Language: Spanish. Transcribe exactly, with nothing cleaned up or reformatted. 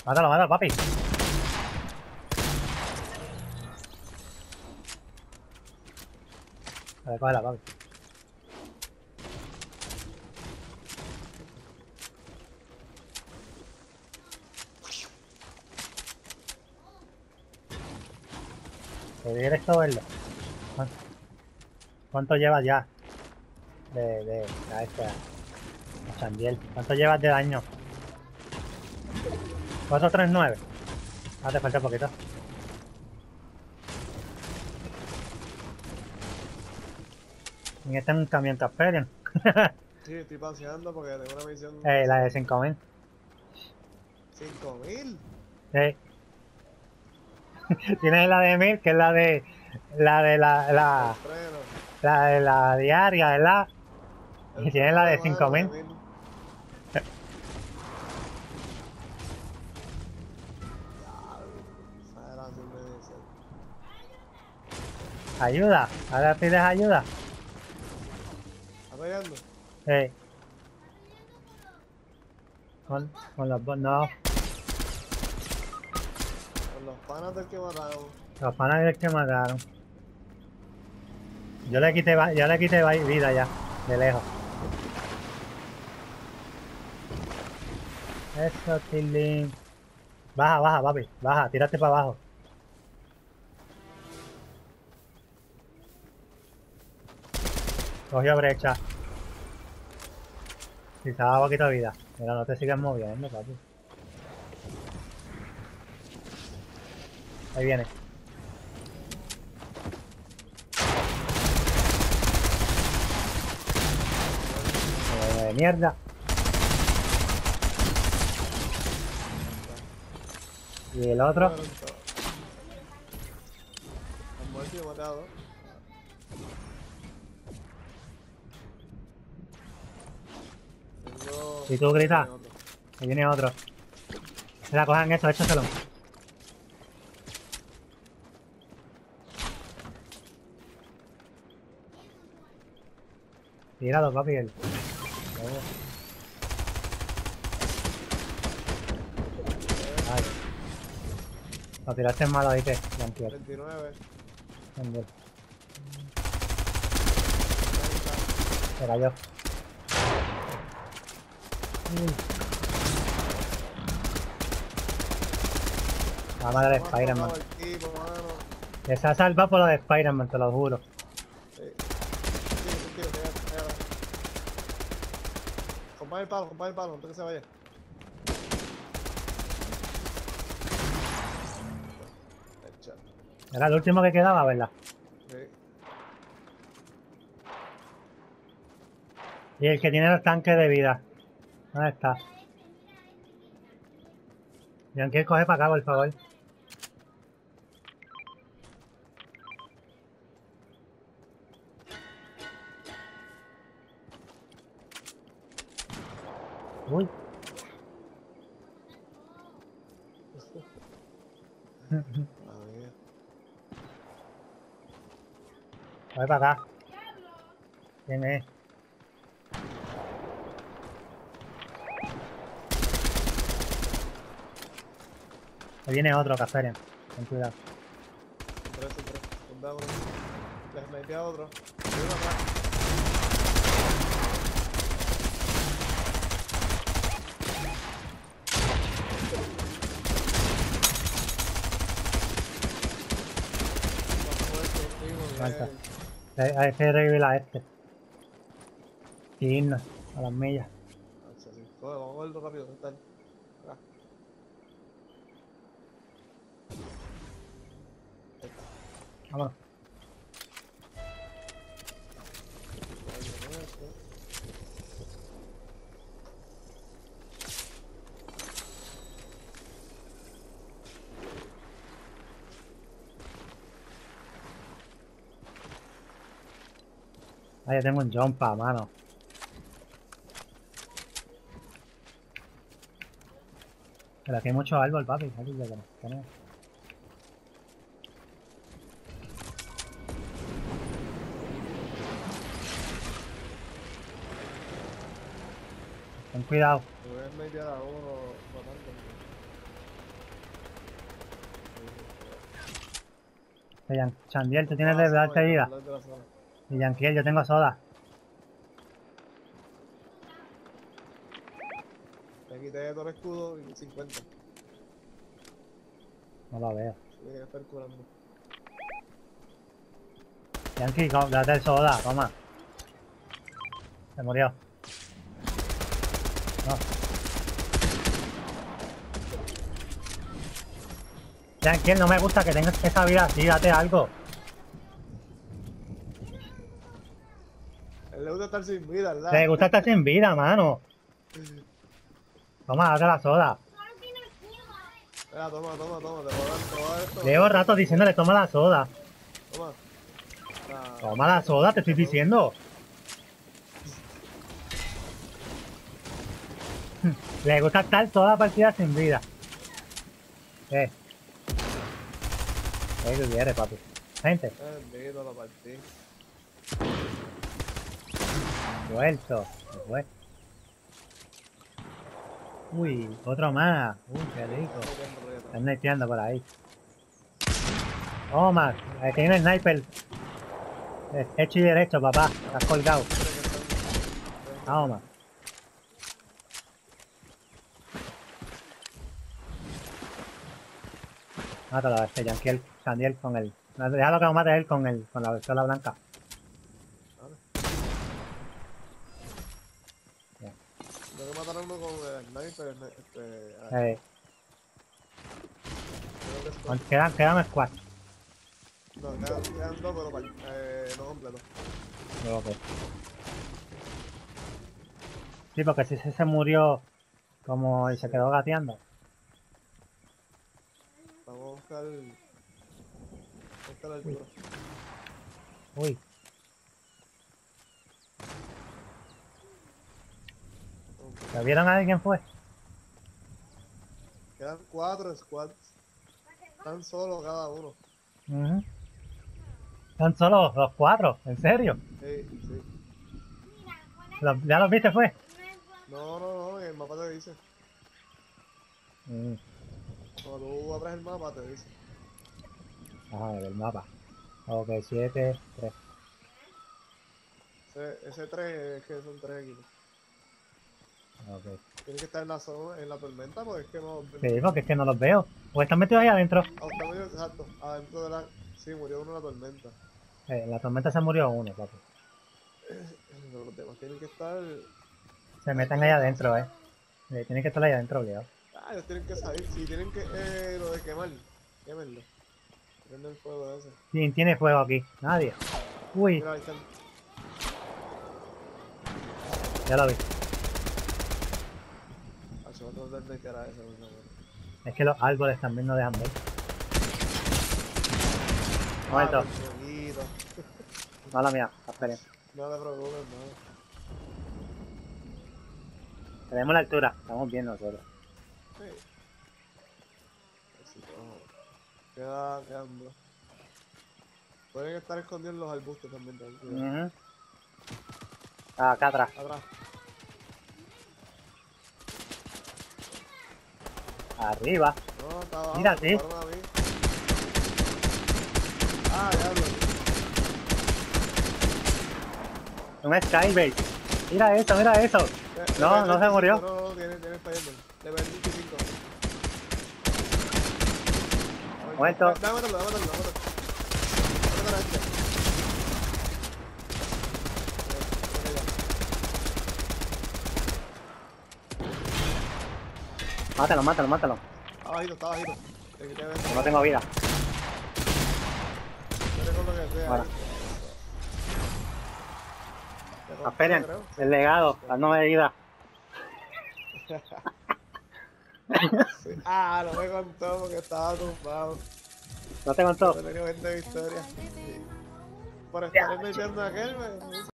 Mátalo, mátalo, papi. A ver, cógela, papi. ¿Te directo verlo? ¿Cuánto, cuánto llevas ya? De, de, a este, a Chandiel. ¿Cuánto llevas de daño? cuatro tres nueve. Ah, te falta poquito. En este es un camión Casperian. Sí, estoy paseando porque tengo una misión. Eh, la de cinco mil. ¿cinco mil? Sí. Tienes la de mil, que es la de la de la la, El freno. la de la diaria, ¿verdad? El Y tienes freno la de mano cinco mil. de mil. Esa era así me dice. Ayuda. Ahora pides ayuda. ¿Está pegando? Sí. Con, con los bo- no. Con los panas del que mataron. Los panas que mataron. Yo le quité va- yo le quité va- vida ya. De lejos. Eso, Tilín. Baja, baja, papi. Baja, tírate para abajo. Cogió brecha. Si se daba poquito de vida. Mira, no te sigas moviendo, papi. Ahí viene. Eh, mierda. Y el otro. Mueren todos. Han muerto y matado. Tengo... Y tú gritas. Tengo otro. Ahí viene otro. Se la cojan eso, échaselo. Tíralo, papi. El... Ay. Lo tiraste malo, ¿viste? Tranquilo. veintinueve. Tranquilo. treinta. Era yo. La madre de Me ha Spider-Man. tocado el tipo, mano. Que se ha salvado por lo de Spider-Man, te lo juro. Sí. Sí, sí, tío, pégate, pégate. Compare el palo, compare el palo, antes que se vaya. Hecha. Era el último que quedaba, ¿verdad? Sí. Y el que tiene el tanque de vida. ¿Dónde está? Yankee, coge para acá, por favor. Uy. Madre mía. Coge para acá. ¿Quién es? Ahí viene otro, Casperian. Ten cuidado. Tres, tres. Cuidado, uno. Les metí a otro. Hay uno atrás. Más muerto, primo, Falta. bien. Hay, hay que revivir a este. Y irnos a las millas. Ah, sí, sí. Coge, vamos a verlo rápido. ¿Dónde está él? Acá. Ahí está. Vámonos. Ah, ya tengo un jumpa, mano. Pero aquí hay mucho árbol, papi. Aquí ya tenemos. tenemos. Ten cuidado. Te voy a meter a uno matando. Yan- Chandiel, tú tienes Ah, de sí, darte no, vida. no, de la zona. Y Yanquiel, yo tengo soda. Me quité todo el escudo y cincuenta. No lo veo. Tiene que estar curando. Yankee, co- date el soda, toma. Se murió. No. Yanquiel, no me gusta que tengas esa vida así, date algo. A él le gusta estar sin vida, ¿verdad? Te gusta estar sin vida, mano. Toma, date la soda. Mira, toma, toma, toma, te voy a dar, te voy a dar esto. Llevo rato diciéndole, toma la soda. Toma. Ah, Toma la soda, te estoy diciendo. Le gusta estar toda la partida sin vida. ¿Qué? ¿Qué tú quieres, papi? Gente, bendito, lo partí. vuelto. Se fue. Uy, otro más. Uy, qué rico. Están neteando por ahí. Toma, aquí hay un sniper. Eh, Hecho y derecho, papá. Estás colgado. Toma. Mátalo a este Yanquiel, Sandiel con el. No, déjalo que lo mate él con el, con la pistola blanca. Vale. Tengo que matar a uno con el sniper. Este, ah, Eh, creo que es con- quedan, quedan un squad. No, quedan, quedan dos, pero par- eh, no completo. Ok. Sí, porque si ese se murió como y se quedó gateando. Vamos a buscar. Buscar la altura. Uy, ¿se vieron a alguien fue? Quedan cuatro squads. Están solos cada uno. Ujú. Son solo los cuatro, ¿en serio? Sí, sí. ¿Los- ¿Ya los viste fue? No, no, no, en el mapa te dice. Mm. Cuando tú abres el mapa te dice. Ajá, el mapa. Ok, siete, tres. Ese, ese tres es que son tres equipos. Ok. Tiene que estar en la zona, en la tormenta, porque es que no. Sí, porque es que no los veo. ¿O están metidos ahí adentro? Ah, está medio exacto. Adentro de la. Sí, murió uno en la tormenta. Eh, en la tormenta se murió uno, papi. Pero los demás tienen que estar. Se meten ahí adentro, eh. Eh, tienen que estar ahí adentro, obligado. Ah, ellos tienen que salir. Si tienen que. Eh, lo de quemar. Quémenlo. Prende el fuego ese. ¿Quién tiene fuego aquí? Nadie. Uy, Mira, ahí están. ya lo vi. Ah, se va a tratar de cara ese. No, no. Es que los árboles también no dejan ver. Ah, Muerto. por poquito. Mala mía, esperen. No te preocupes, no. Tenemos la altura, estamos bien nosotros. Sí. Así que vamos. Queda, quedan dos. Pueden estar escondidos en los arbustos también, ten cuidado. Ujú. Ah, acá atrás. Atrás. Arriba. No, está abajo. Mira, me sí. dispararon a mí. Ah, diablo. Un Skybase. Mira eso, mira eso. Le- le No, pegué no se murió. veinticinco, No, no, tiene, tiene Spider-Man. Le pegué veinticinco. Muerto. Dame matarlo, dame matarlo, dame matarlo. Dame matarlo a este. Ok, ok, Mátalo, mátalo, mátalo. ya. Está bajito, está bajito. Le quité veinte. No tengo vida. Yo tengo lo que sea. Ahora. ahí. Te rompí, Esperen, creo. el legado, dándome vida. Sí. Ah, no me contó porque estaba tumbado. ¿No te contó? Yo tenía veinte victorias. Sí. Por estar metiendo a aquel, me